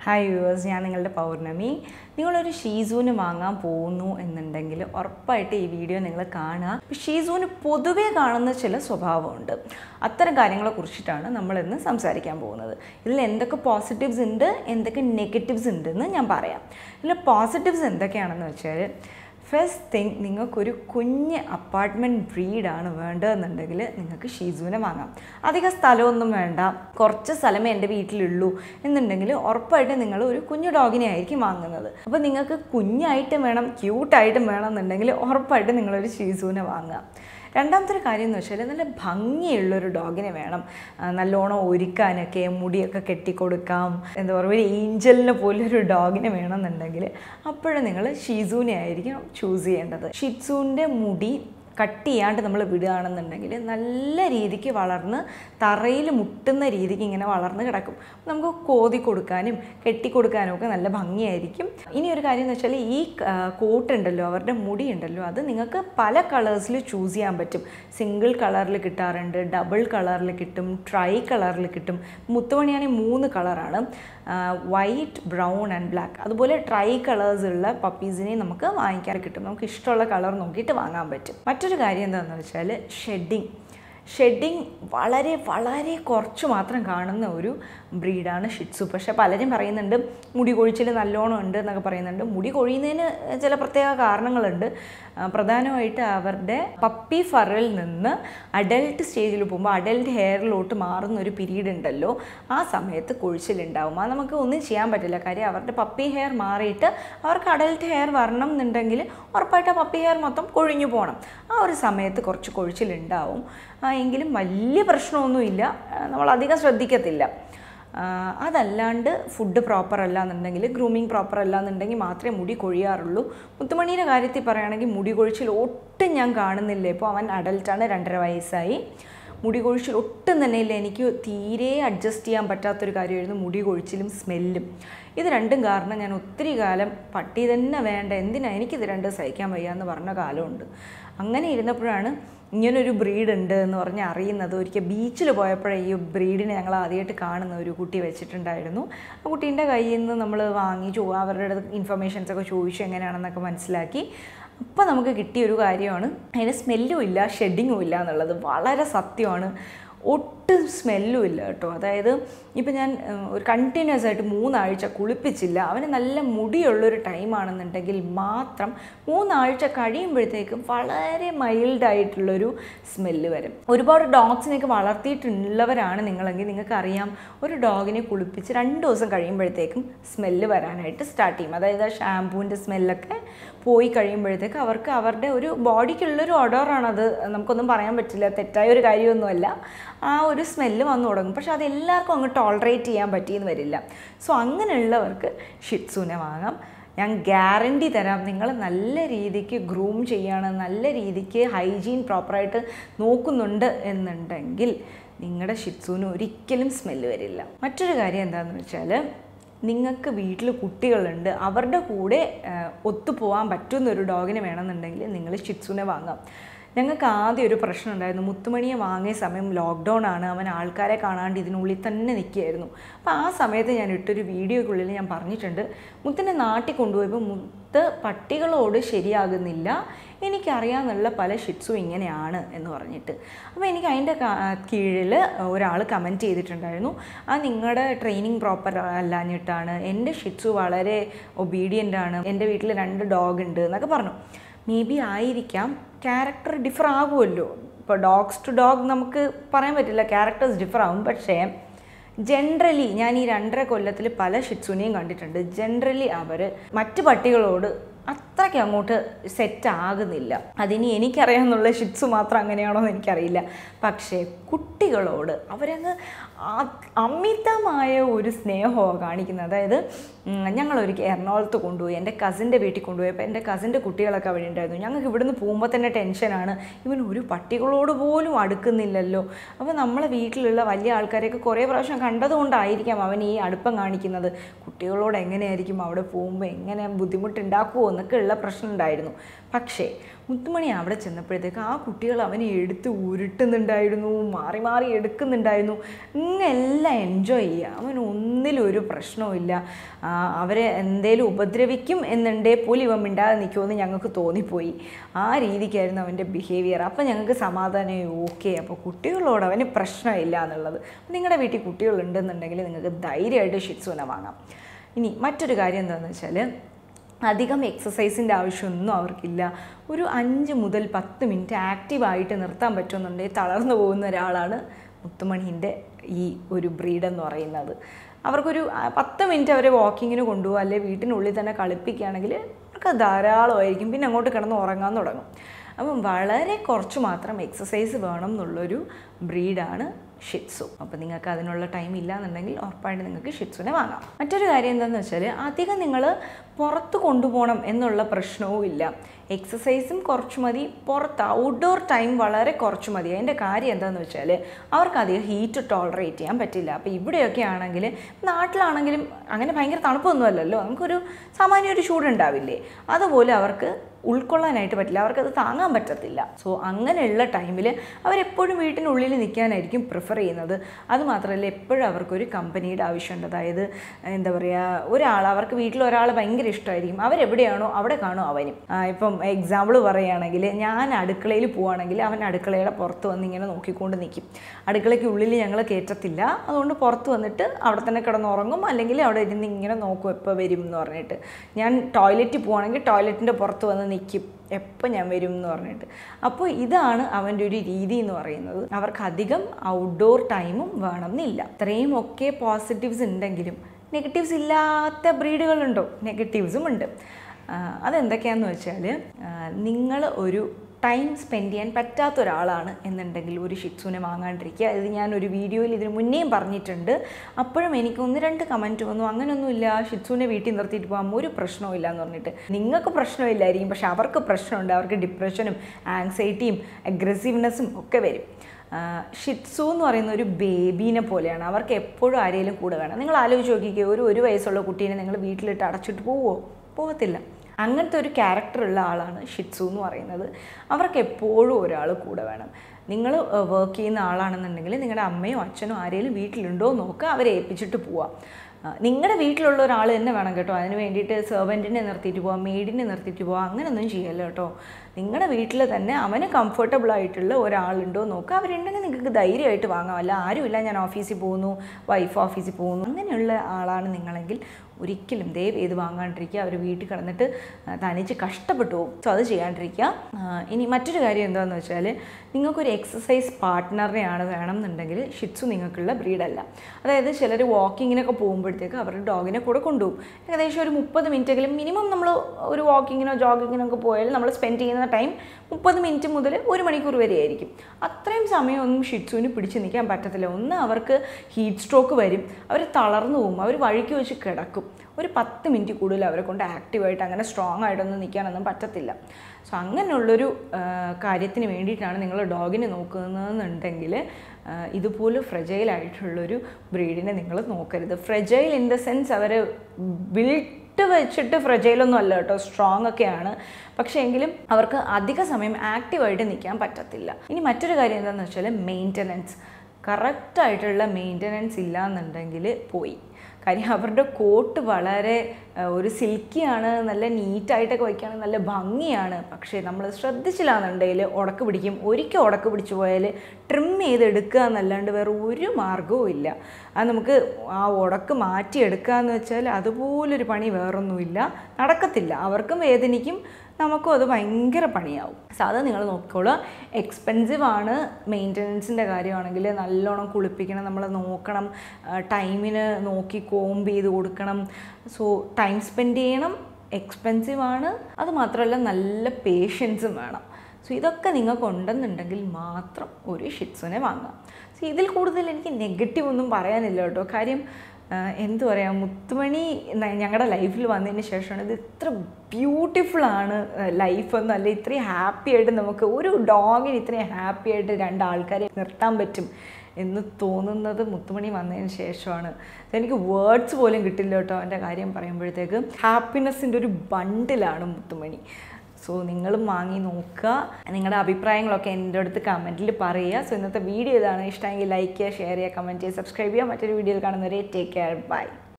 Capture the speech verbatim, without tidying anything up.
Hi viewers, I am Pawnami. If you have a Shih Tzu, you can watch this video. Shih Tzu is a swabhavam. That's why we will talk. There are positives and negatives. The positives are first thing, you have an apartment breed and you have a Shih Tzu. That's why you have a കുറച്ച് സ്ഥലമേ എൻ്റെ വീട്ടിലുള്ളൂ എന്നുണ്ടെങ്കിൽ ഉറപ്പായിട്ട് നിങ്ങൾ ഒരു കുഞ്ഞു ഡോഗിനെ ആയിരിക്കും വാങ്ങുന്നത്. അപ്പോൾ നിങ്ങൾക്ക് കുഞ്ഞായിട്ട് വേണം ക്യൂട്ട് ആയിട്ട് വേണം എന്നുണ്ടെങ്കിൽ ഉറപ്പായിട്ട് നിങ്ങൾ ഒരു Shih Tzuനെ വാങ്ങുക. രണ്ടാമത്തെ കാര്യം എന്ന് വെച്ചാൽ നല്ല ഭംഗിയുള്ള ഒരു ഡോഗിനെ വേണം. നല്ലോണം ഒരുക്കാനൊക്കെ മുടിയൊക്കെ കെട്ടി കൊടുക്കാം. എന്താ പറയുക ഒരു ഏഞ്ചലിനെ പോലെ ഒരു ഡോഗിനെ വേണം എന്നുണ്ടെങ്കിൽ അപ്പോഴേ നിങ്ങൾ Shih Tzuനെ ആയിരിക്കും ചൂസ് ചെയ്യേണ്ടത്. ഷിറ്റ്സുവിൻ്റെ മുടി കട്ട് ചെയ്യാണ്ട് നമ്മൾ വിടുകയാണെന്നുണ്ടെങ്കിൽ നല്ല രീതിക്ക് വളർന്ന് തറയിൽ മുട്ടുന്ന രീതിക്ക് ഇങ്ങനെ വളർന്ന് കിടക്കും. നമുക്ക് കോതി കൊടുക്കാനും കെട്ടി കൊടുക്കാനും ഒക്കെ നല്ല ഭംഗിയായിരിക്കും. ഇനി ഒരു കാര്യം എന്ന് വെച്ചാൽ ഈ കോട്ട് ഉണ്ടല്ലോ അവരുടെ മുടി ഉണ്ടല്ലോ അത് നിങ്ങൾക്ക് പല കളേഴ്സിൽ ചൂസ് ചെയ്യാൻ പറ്റും. സിംഗിൾ കളറിൽ കിട്ടാറുണ്ട്, ഡബിൾ കളറിൽ കിട്ടും, ട്രൈ കളറിൽ കിട്ടും. മുത്തുമണിയാണെങ്കിൽ മൂന്ന് കളറാണ്, വൈറ്റ്, ബ്രൗൺ ആൻഡ് ബ്ലാക്ക്. അതുപോലെ ട്രൈ കളേഴ്സ് ഉള്ള പപ്പീസിനെ നമുക്ക് വാങ്ങിക്കാൻ കിട്ടും. നമുക്ക് ഇഷ്ടമുള്ള കളർ നോക്കിയിട്ട് വാങ്ങാൻ പറ്റും. മറ്റൊരു കാര്യം എന്താണെന്ന് വെച്ചാൽ ഷെഡിങ് ഷെഡിങ് വളരെ വളരെ കുറച്ച് മാത്രം കാണുന്ന ഒരു ബ്രീഡാണ് ഷിറ്റ്സു. പക്ഷേ പലരും പറയുന്നുണ്ട് മുടി കൊഴിച്ചിൽ നല്ലോണം ഉണ്ട് എന്നൊക്കെ പറയുന്നുണ്ട്. മുടി കൊഴിയുന്നതിന് ചില പ്രത്യേക കാരണങ്ങളുണ്ട്. പ്രധാനമായിട്ട് അവരുടെ പപ്പി ഫറിൽ നിന്ന് അഡൽട്ട് സ്റ്റേജിൽ പോകുമ്പോൾ അഡൽട്ട് ഹെയറിലോട്ട് മാറുന്ന ഒരു പീരീഡ് ഉണ്ടല്ലോ, ആ സമയത്ത് കൊഴിച്ചിലുണ്ടാവും. അത് നമുക്ക് ഒന്നും ചെയ്യാൻ പറ്റില്ല. കാര്യം അവരുടെ പപ്പി ഹെയർ മാറിയിട്ട് അവർക്ക് അഡൽട്ട് ഹെയർ വരണം എന്നുണ്ടെങ്കിൽ ഉറപ്പായിട്ട് ആ പപ്പി ഹെയർ മൊത്തം കൊഴിഞ്ഞു പോകണം. ആ ഒരു സമയത്ത് കുറച്ച് കൊഴിച്ചിലുണ്ടാവും. എങ്കിലും വലിയ പ്രശ്നമൊന്നുമില്ല, നമ്മൾ അധികം ശ്രദ്ധിക്കത്തില്ല. അതല്ലാണ്ട് ഫുഡ് പ്രോപ്പർ അല്ല എന്നുണ്ടെങ്കിൽ ഗ്രൂമിങ് പ്രോപ്പർ അല്ല എന്നുണ്ടെങ്കിൽ മാത്രമേ മുടി കൊഴിയാറുള്ളൂ. മുത്തുമണീൻ്റെ കാര്യത്തിൽ പറയുകയാണെങ്കിൽ മുടി കൊഴിച്ചിൽ ഒട്ടും ഞാൻ കാണുന്നില്ല. ഇപ്പോൾ അവൻ അഡൽട്ടാണ്, രണ്ടര വയസ്സായി. മുടി കൊഴിച്ചിൽ ഒട്ടും തന്നെ ഇല്ല. എനിക്ക് തീരെ അഡ്ജസ്റ്റ് ചെയ്യാൻ പറ്റാത്തൊരു കാര്യമായിരുന്നു മുടി കൊഴിച്ചിലും സ്മെല്ലും. ഇത് രണ്ടും കാരണം ഞാൻ ഒത്തിരി കാലം പട്ടി തന്നെ വേണ്ട, എന്തിനാ എനിക്കിത് രണ്ടും സഹിക്കാൻ വയ്യ എന്ന് പറഞ്ഞ കാലമുണ്ട്. അങ്ങനെ ഇരുന്നപ്പോഴാണ് ഇങ്ങനൊരു ബ്രീഡ് ഉണ്ട് എന്ന് പറഞ്ഞ് അറിയുന്നത്. ഒരിക്കൽ ബീച്ചിൽ പോയപ്പോഴേ ഈ ബ്രീഡിനെ ഞങ്ങൾ ആദ്യമായിട്ട് കാണുന്ന ഒരു കുട്ടി വെച്ചിട്ടുണ്ടായിരുന്നു. ആ കുട്ടീൻ്റെ കയ്യിൽ നിന്ന് നമ്മൾ വാങ്ങി ചോ അവരുടെ ഇൻഫർമേഷൻസൊക്കെ ചോദിച്ചു എങ്ങനെയാണെന്നൊക്കെ മനസ്സിലാക്കി. അപ്പോൾ നമുക്ക് കിട്ടിയൊരു കാര്യമാണ് അതിന് സ്മെല്ലും ഇല്ല ഷെഡിങ്ങും ഇല്ല എന്നുള്ളത്. വളരെ സത്യമാണ്. ഒട്ടും സ്മെല്ലും ഇല്ല കേട്ടോ. അതായത് ഇപ്പം ഞാൻ ഒരു കണ്ടിന്യൂസ് ആയിട്ട് മൂന്നാഴ്ച കുളിപ്പിച്ചില്ല. അവന് നല്ല മുടിയുള്ളൊരു ടൈമാണെന്നുണ്ടെങ്കിൽ മാത്രം മൂന്നാഴ്ച കഴിയുമ്പോഴത്തേക്കും വളരെ മൈൽഡായിട്ടുള്ളൊരു സ്മെല്ല് വരും. ഒരുപാട് ഡോഗ്സിനെയൊക്കെ വളർത്തിയിട്ടുള്ളവരാണ് നിങ്ങളെങ്കിൽ നിങ്ങൾക്കറിയാം ഒരു ഡോഗിനെ കുളിപ്പിച്ച് രണ്ട് ദിവസം കഴിയുമ്പോഴത്തേക്കും സ്മെല്ല് വരാനായിട്ട് സ്റ്റാർട്ട് ചെയ്യും. അതായത് ആ ഷാമ്പൂവിൻ്റെ സ്മെല്ലൊക്കെ പോയി കഴിയുമ്പോഴത്തേക്ക് അവർക്ക് അവരുടെ ഒരു ബോഡിക്കുള്ളൊരു ഒഡോറാണത്. നമുക്കൊന്നും പറയാൻ പറ്റില്ല, തെറ്റായ ഒരു കാര്യമൊന്നുമല്ല. ആ ഒരു സ്മെല്ല് വന്നു തുടങ്ങും. പക്ഷെ അതെല്ലാവർക്കും അങ്ങ് ടോളറേറ്റ് ചെയ്യാൻ പറ്റിയെന്ന് വരില്ല. സോ അങ്ങനെയുള്ളവർക്ക് ഷിറ്റ്സുനെ വാങ്ങാം. ഞാൻ ഗ്യാരണ്ടി തരാം, നിങ്ങൾ നല്ല രീതിക്ക് ഗ്രൂം ചെയ്യാണ്, നല്ല രീതിക്ക് ഹൈജീൻ പ്രോപ്പറായിട്ട് നോക്കുന്നുണ്ട് എന്നുണ്ടെങ്കിൽ നിങ്ങളുടെ ഷിറ്റ്സുവിന് ഒരിക്കലും സ്മെല്ല് വരില്ല. മറ്റൊരു കാര്യം എന്താണെന്ന് വെച്ചാൽ നിങ്ങൾക്ക് വീട്ടിൽ കുട്ടികളുണ്ട്, അവരുടെ കൂടെ ഒത്തുപോകാൻ പറ്റുന്നൊരു ഡോഗിനെ വേണമെന്നുണ്ടെങ്കിൽ നിങ്ങൾ ഷിറ്റ്സുനെ വാങ്ങാം. ഞങ്ങൾക്ക് ആദ്യം ഒരു പ്രശ്നം ഉണ്ടായിരുന്നു. മുത്തുമണിയെ വാങ്ങിയ സമയം ലോക്ക്ഡൗൺ ആണ്, അവൻ ആൾക്കാരെ കാണാണ്ട് ഇതിനുള്ളിൽ തന്നെ നിൽക്കുകയായിരുന്നു. അപ്പോൾ ആ സമയത്ത് ഞാൻ ഇട്ടൊരു വീഡിയോയ്ക്കുള്ളിൽ ഞാൻ പറഞ്ഞിട്ടുണ്ട്, മുത്തിനെ നാട്ടിൽ കൊണ്ടുപോയപ്പോൾ മുത്ത് പട്ടികളോട് ശരിയാകുന്നില്ല, എനിക്കറിയാമെന്നുള്ള പല ഷിറ്റ്സും ഇങ്ങനെയാണ് എന്ന് പറഞ്ഞിട്ട്. അപ്പോൾ എനിക്ക് അതിൻ്റെ കീഴിൽ ഒരാൾ കമൻറ്റ് ചെയ്തിട്ടുണ്ടായിരുന്നു, ആ നിങ്ങളുടെ ട്രെയിനിങ് പ്രോപ്പർ അല്ലാഞ്ഞിട്ടാണ്, എൻ്റെ ഷിറ്റ്സു വളരെ ഒബീഡിയൻ്റ് ആണ്, എൻ്റെ വീട്ടിൽ രണ്ട് ഡോഗ് ഉണ്ട് എന്നൊക്കെ പറഞ്ഞു. മേ ബി ആയിരിക്കാം, ക്യാരക്ടർ ഡിഫർ ആകുമല്ലോ. ഇപ്പോൾ ഡോഗ്സ് ടു ഡോഗ് നമുക്ക് പറയാൻ പറ്റില്ല, ക്യാരക്ടേഴ്സ് ഡിഫർ ആകും. പക്ഷേ ജനറലി ഞാൻ ഈ രണ്ടര കൊല്ലത്തിൽ പല ഷിറ്റ്സുനെയും കണ്ടിട്ടുണ്ട്. ജനറലി അവർ മറ്റ് പട്ടികളോട് അത്രയ്ക്ക് അങ്ങോട്ട് സെറ്റ് ആകുന്നില്ല. അതിനി എനിക്കറിയാമെന്നുള്ള ഷിറ്റ്സു മാത്രം അങ്ങനെയാണോ എന്ന് എനിക്കറിയില്ല. പക്ഷേ കുട്ടികളോട് അവരങ്ങ് അമിതമായ ഒരു സ്നേഹമാണ് കാണിക്കുന്നത്. അതായത് ഞങ്ങളൊരിക്കൽ എറണാകുളത്ത് കൊണ്ടുപോയി, എൻ്റെ കസിൻ്റെ വീട്ടിൽ കൊണ്ടുപോയപ്പോൾ എൻ്റെ കസിൻ്റെ കുട്ടികളൊക്കെ അവിടെ ഉണ്ടായിരുന്നു. ഞങ്ങൾക്ക് ഇവിടുന്ന് പോകുമ്പോൾ തന്നെ ടെൻഷനാണ്, ഇവൻ ഒരു പട്ടികളോട് പോലും അടുക്കുന്നില്ലല്ലോ. അപ്പോൾ നമ്മളെ വീട്ടിലുള്ള വലിയ ആൾക്കാരെയൊക്കെ കുറേ പ്രാവശ്യം കണ്ടതുകൊണ്ടായിരിക്കാം അവൻ ഈ അടുപ്പം കാണിക്കുന്നത്. കുട്ടികളോട് എങ്ങനെയായിരിക്കും അവിടെ പോകുമ്പോൾ എങ്ങനെ ബുദ്ധിമുട്ടുണ്ടാക്കുമോ എന്നൊക്കെയുള്ള പ്രശ്നം ഉണ്ടായിരുന്നു. പക്ഷേ മുത്തുമണി അവിടെ ചെന്നപ്പോഴത്തേക്ക് ആ കുട്ടികൾ അവനെ എടുത്ത് ഉരുട്ടുന്നുണ്ടായിരുന്നു, മാറി മാറി എടുക്കുന്നുണ്ടായിരുന്നു. ഇങ്ങെല്ലാം എൻജോയ് ചെയ്യുക. അവൻ ഒന്നിലും ഒരു പ്രശ്നവുമില്ല. അവരെ എന്തേലും ഉപദ്രവിക്കും എന്നുണ്ടേ പോലും ഇവൻ മിണ്ടാതെ നിൽക്കുമെന്ന് ഞങ്ങൾക്ക് തോന്നിപ്പോയി. ആ രീതിക്കായിരുന്നു അവൻ്റെ ബിഹേവിയർ. അപ്പം ഞങ്ങൾക്ക് സമാധാനമായി, ഓക്കെ, അപ്പോൾ കുട്ടികളോട് അവന് പ്രശ്നമില്ല എന്നുള്ളത്. നിങ്ങളുടെ വീട്ടിൽ കുട്ടികളുണ്ടെന്നുണ്ടെങ്കിൽ നിങ്ങൾക്ക് ധൈര്യമായിട്ട് ഷിറ്റ്സുവിനെ വാങ്ങാം. ഇനി മറ്റൊരു കാര്യം എന്താണെന്ന് വെച്ചാൽ, അധികം എക്സസൈസിൻ്റെ ആവശ്യമൊന്നും അവർക്കില്ല. ഒരു അഞ്ച് മുതൽ പത്ത് മിനിറ്റ് ആക്റ്റീവായിട്ട് നിർത്താൻ പറ്റുമെന്നുണ്ടെങ്കിൽ തളർന്നു പോകുന്ന ഒരാളാണ് മുത്തുമണീൻ്റെ ഈ ഒരു ബ്രീഡെന്ന് പറയുന്നത്. അവർക്കൊരു പത്ത് മിനിറ്റ് അവരെ വാക്കിങ്ങിന് കൊണ്ടുപോകുക, അല്ലെങ്കിൽ വീട്ടിനുള്ളിൽ തന്നെ കളിപ്പിക്കുകയാണെങ്കിൽ അവർക്ക് ധാരാളമായിരിക്കും. പിന്നെ അങ്ങോട്ട് കിടന്ന് ഉറങ്ങാൻ തുടങ്ങും. അപ്പം വളരെ കുറച്ച് മാത്രം എക്സസൈസ് വേണം എന്നുള്ളൊരു ബ്രീഡാണ് ഷിറ്റ്സു. അപ്പോൾ നിങ്ങൾക്ക് അതിനുള്ള ടൈം ഇല്ല എന്നുണ്ടെങ്കിൽ ഉറപ്പായിട്ട് നിങ്ങൾക്ക് ഷിറ്റ്സുവിനെ വാങ്ങാം. മറ്റൊരു കാര്യം എന്താണെന്ന് വെച്ചാൽ, അധികം നിങ്ങൾ പുറത്ത് കൊണ്ടുപോകണം എന്നുള്ള പ്രശ്നവും ഇല്ല. എക്സസൈസും കുറച്ച് മതി, പുറത്ത് ഔട്ട്ഡോർ ടൈം വളരെ കുറച്ച് മതി. അതിൻ്റെ കാര്യം എന്താണെന്ന് വെച്ചാൽ, അവർക്കധികം ഹീറ്റ് ടോളറേറ്റ് ചെയ്യാൻ പറ്റില്ല. അപ്പോൾ ഇവിടെയൊക്കെ ആണെങ്കിൽ, നാട്ടിലാണെങ്കിലും അങ്ങനെ ഭയങ്കര തണുപ്പൊന്നും അല്ലല്ലോ, നമുക്കൊരു സാമാന്യ ഒരു ചൂടുണ്ടാവില്ലേ, അതുപോലെ അവർക്ക് ഉൾക്കൊള്ളാനായിട്ട് പറ്റില്ല, അവർക്കത് താങ്ങാൻ പറ്റത്തില്ല. സോ അങ്ങനെയുള്ള ടൈമിൽ അവരെപ്പോഴും വീട്ടിനുള്ളിൽ നിൽക്കാനായിരിക്കും പ്രിഫർ ചെയ്യുന്നത്. അതുമാത്രമല്ല, എപ്പോഴും അവർക്കൊരു കമ്പനിയുടെ ആവശ്യമുണ്ട്. അതായത് എന്താ പറയുക, ഒരാൾ അവർക്ക് വീട്ടിൽ ഒരാൾ ഭയങ്കര ഇഷ്ടമായിരിക്കും, അവരെവിടെയാണോ അവിടെ കാണും അവനും. ഇപ്പം എക്സാമ്പിൾ പറയുകയാണെങ്കിൽ, ഞാൻ അടുക്കളയിൽ പോവുകയാണെങ്കിൽ അവൻ അടുക്കളയുടെ പുറത്ത് വന്ന് ഇങ്ങനെ നോക്കിക്കൊണ്ട് നിൽക്കും. അടുക്കളയ്ക്ക് ഉള്ളിൽ ഞങ്ങൾ കയറ്റത്തില്ല, അതുകൊണ്ട് പുറത്ത് വന്നിട്ട് അവിടെ തന്നെ കിടന്നുറങ്ങും, അല്ലെങ്കിൽ അവിടെ ഇരുന്ന് ഇങ്ങനെ നോക്കും എപ്പോൾ വരും എന്ന് പറഞ്ഞിട്ട്. ഞാൻ ടോയ്ലറ്റിൽ പോവുകയാണെങ്കിൽ ടോയ്ലറ്റിൻ്റെ പുറത്ത് വന്ന് നിൽക്കും, എപ്പോൾ ഞാൻ വരും എന്ന് പറഞ്ഞിട്ട്. അപ്പോൾ ഇതാണ് അവൻ്റെ ഒരു രീതി എന്ന് പറയുന്നത്. അവർക്ക് അധികം ഔട്ട്ഡോർ ടൈമും വേണമെന്നില്ല. ഇത്രയും ഒക്കെ പോസിറ്റീവ്സ് ഉണ്ടെങ്കിലും നെഗറ്റീവ്സ് ഇല്ലാത്ത ബ്രീഡുകളുണ്ടോ? നെഗറ്റീവ്സും ഉണ്ട്. അതെന്തൊക്കെയാണെന്ന് വെച്ചാൽ, നിങ്ങൾ ഒരു ടൈം സ്പെൻഡ് ചെയ്യാൻ പറ്റാത്ത ഒരാളാണ് എന്നുണ്ടെങ്കിൽ ഒരു ഷിറ്റ്സുവിനെ വാങ്ങാണ്ടിരിക്കുക. ഇത് ഞാനൊരു വീഡിയോയിൽ ഇതിന് മുന്നേയും പറഞ്ഞിട്ടുണ്ട്. അപ്പോഴും എനിക്ക് ഒന്ന് രണ്ട് കമൻറ്റ് വന്നു, അങ്ങനെയൊന്നുമില്ല, ഷിറ്റ്സുവിനെ വീട്ടിൽ നിർത്തിയിട്ട് പോകാം, ഒരു പ്രശ്നവും ഇല്ല എന്ന് പറഞ്ഞിട്ട്. നിങ്ങൾക്ക് പ്രശ്നമില്ലായിരിക്കും, പക്ഷെ അവർക്ക് പ്രശ്നമുണ്ട്. അവർക്ക് ഡിപ്രഷനും ആങ്സൈറ്റിയും അഗ്രസീവ്നെസ്സും ഒക്കെ വരും. ഷിറ്റ്സു എന്ന് പറയുന്ന ഒരു ബേബീനെ പോലെയാണ്. അവർക്ക് എപ്പോഴും ആരെങ്കിലും കൂടെ വേണം. നിങ്ങൾ ആലോചിച്ച് നോക്കിക്കേ, ഒരു ഒരു വയസ്സുള്ള കുട്ടീനെ നിങ്ങൾ വീട്ടിലിട്ട് അടച്ചിട്ട് പോവുമോ? പോകത്തില്ല. അങ്ങനത്തെ ഒരു ക്യാരക്ടറുള്ള ആളാണ് ഷിറ്റ്സു എന്ന് പറയുന്നത്. അവർക്ക് എപ്പോഴും ഒരാൾ കൂടെ വേണം. നിങ്ങൾ വർക്ക് ചെയ്യുന്ന ആളാണെന്നുണ്ടെങ്കിൽ നിങ്ങളുടെ അമ്മയോ അച്ഛനോ ആരെങ്കിലും വീട്ടിലുണ്ടോ നോക്കുക, അവരെ ഏൽപ്പിച്ചിട്ട് പോവാം. നിങ്ങളുടെ വീട്ടിലുള്ള ഒരാൾ തന്നെ വേണം കേട്ടോ. അതിന് വേണ്ടിയിട്ട് സെർവൻറ്റിനെ നിർത്തിയിട്ട് പോവാം, മെയ്ഡിനെ നിർത്തിയിട്ട് പോവാം, അങ്ങനെയൊന്നും ചെയ്യല്ലോ കേട്ടോ. നിങ്ങളുടെ വീട്ടിൽ തന്നെ അവന് കംഫർട്ടബിൾ ആയിട്ടുള്ള ഒരാളുണ്ടോ നോക്കുക. അവരുണ്ടെങ്കിൽ നിങ്ങൾക്ക് ധൈര്യമായിട്ട് വാങ്ങാം. അല്ല ആരുമില്ല, ഞാൻ ഓഫീസിൽ പോകുന്നു, വൈഫ് ഓഫീസിൽ പോകുന്നു, അങ്ങനെയുള്ള ആളാണ് നിങ്ങളെങ്കിൽ ഒരിക്കലും ദയവ് ചെയ്ത് വാങ്ങാണ്ടിരിക്കുക. അവർ വീട്ടിൽ കിടന്നിട്ട് തനിച്ച് കഷ്ടപ്പെട്ടു പോകും. സോ അത് ചെയ്യാണ്ടിരിക്കുക. ഇനി മറ്റൊരു കാര്യം എന്താണെന്ന് വെച്ചാൽ, നിങ്ങൾക്കൊരു എക്സസൈസ് പാർട്ട്ണറിനെയാണ് വേണം എന്നുണ്ടെങ്കിൽ ഷിറ്റ്സു നിങ്ങൾക്കുള്ള ബ്രീഡല്ല. അതായത് ചിലർ വാക്കിങ്ങിനൊക്കെ പോകുമ്പോഴത്തേക്ക് അവരുടെ ഡോഗിനെ കൂടെ കൊണ്ടുപോകും. ഏകദേശം ഒരു മുപ്പത് മിനിറ്റെങ്കിലും മിനിമം നമ്മൾ ഒരു വാക്കിങ്ങിനോ ജോഗിങ്ങിനോ ഒക്കെ പോയാൽ നമ്മൾ സ്പെൻഡ് ചെയ്യുന്ന ടൈം മുപ്പത് മിനിറ്റ് മുതൽ ഒരു മണിക്കൂർ വരെ ആയിരിക്കും. അത്രയും സമയമൊന്നും ഷിറ്റ്സുവിന് പിടിച്ച് നിൽക്കാൻ പറ്റത്തില്ല. ഒന്ന് അവർക്ക് ഹീറ്റ് സ്ട്രോക്ക് വരും, അവർ തളർന്നു പോകും, അവർ വഴിക്ക് വെച്ച് കിടക്കും. ഒരു പത്ത് മിനിറ്റ് കൂടുതൽ അവരെ കൊണ്ട് ആക്റ്റീവായിട്ട് അങ്ങനെ സ്ട്രോങ് ആയിട്ടൊന്നും നിൽക്കാനൊന്നും പറ്റത്തില്ല. സോ അങ്ങനെയുള്ളൊരു കാര്യത്തിന് വേണ്ടിയിട്ടാണ് നിങ്ങൾ ഡോഗിനെ നോക്കുന്നതെന്നുണ്ടെങ്കിൽ ഇതുപോലെ ഫ്രജൈലായിട്ടുള്ളൊരു ബ്രീഡിനെ നിങ്ങൾ നോക്കരുത്. ഫ്രജൈൽ ഇൻ ദ സെൻസ് അവർ ബിൽട്ട് വെച്ചിട്ട് ഫ്രജൈലൊന്നും അല്ല കേട്ടോ, സ്ട്രോങ് ഒക്കെയാണ്. പക്ഷേ എങ്കിലും അവർക്ക് അധിക സമയം ആക്റ്റീവായിട്ട് നിൽക്കാൻ പറ്റത്തില്ല. ഇനി മറ്റൊരു കാര്യം എന്താണെന്ന് വെച്ചാൽ, മെയിൻ്റനൻസ്. കറക്റ്റായിട്ടുള്ള മെയിൻ്റനൻസ് ഇല്ല എന്നുണ്ടെങ്കിൽ പോയി. കാര്യം അവരുടെ കോട്ട് വളരെ ഒരു സിൽക്കിയാണ്, നല്ല നീറ്റായിട്ടൊക്കെ വയ്ക്കുകയാണെങ്കിൽ നല്ല ഭംഗിയാണ്. പക്ഷേ നമ്മൾ ശ്രദ്ധിച്ചില്ലാന്നുണ്ടെങ്കിൽ ഉടക്ക് പിടിക്കും. ഒരിക്കൽ ഉടക്ക് പിടിച്ചു പോയാൽ ട്രിം ചെയ്തെടുക്കുക എന്നല്ലാണ്ട് വേറെ ഒരു മാർഗവും ഇല്ല. അത് നമുക്ക് ആ ഉടക്ക് മാറ്റിയെടുക്കുക എന്ന് വെച്ചാൽ അതുപോലൊരു പണി വേറൊന്നുമില്ല, നടക്കത്തില്ല. അവർക്കും വേദനിക്കും, നമുക്കും അത് ഭയങ്കര പണിയാവും. സാധാ നിങ്ങൾ നോക്കിക്കോളുക. എക്സ്പെൻസീവ് ആണ്. മെയിൻ്റനൻസിൻ്റെ കാര്യമാണെങ്കിൽ നല്ലോണം കുളിപ്പിക്കണം, നമ്മൾ നോക്കണം, ടൈമിന് നോക്കി കോംബ് ചെയ്ത് കൊടുക്കണം. സോ ടൈം സ്പെൻഡ് ചെയ്യണം, എക്സ്പെൻസീവ് ആണ്. അതുമാത്രമല്ല നല്ല പേഷ്യൻസും വേണം. സോ ഇതൊക്കെ നിങ്ങൾക്ക് ഉണ്ടെന്നുണ്ടെങ്കിൽ മാത്രം ഒരു ഷിറ്റ്സുവിനെ വാങ്ങാം. സോ ഇതിൽ കൂടുതൽ എനിക്ക് നെഗറ്റീവ് ഒന്നും പറയാനില്ല കേട്ടോ. കാര്യം എന്തു പറയാം, മുത്തുമണി ഞങ്ങളുടെ ലൈഫിൽ വന്നതിന് ശേഷമാണ് ഇത് ഇത്ര ബ്യൂട്ടിഫുള്ളാണ് ലൈഫൊന്നും അല്ല. ഇത്രയും ഹാപ്പി ആയിട്ട് നമുക്ക് ഒരു ഡോഗിന് ഇത്രയും ഹാപ്പി ആയിട്ട് രണ്ടാൾക്കാരെ നിർത്താൻ പറ്റും എന്ന് തോന്നുന്നത് മുത്തുമണി വന്നതിന് ശേഷമാണ്. എനിക്ക് വേർഡ്സ് പോലും കിട്ടില്ല കേട്ടോ എൻ്റെ കാര്യം പറയുമ്പോഴത്തേക്ക്. ഹാപ്പിനെസ്സിൻ്റെ ഒരു ബണ്ടിലാണ് മുത്തുമണി. സോ നിങ്ങളും വാങ്ങി നോക്കുക. നിങ്ങളുടെ അഭിപ്രായങ്ങളൊക്കെ എൻ്റെ അടുത്ത് കമൻറ്റിൽ പറയുക. സോ ഇന്നത്തെ വീഡിയോ ഇതാണ്. ഇഷ്ടമെങ്കിൽ ലൈക്ക് ചെയ്യുക, ഷെയർ ചെയ്യുക, കമൻറ്റ് ചെയ്യുക, സബ്സ്ക്രൈബ് ചെയ്യുക. മറ്റൊരു വീഡിയോയിൽ കാണുന്നവരെ ടേക്ക് കെയർ, ബൈ.